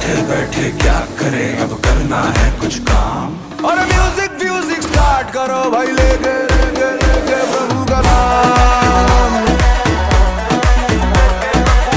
बैठे बैठे क्या करें, अब करना है कुछ काम। और म्यूजिक म्यूजिक स्टार्ट करो भाई लेके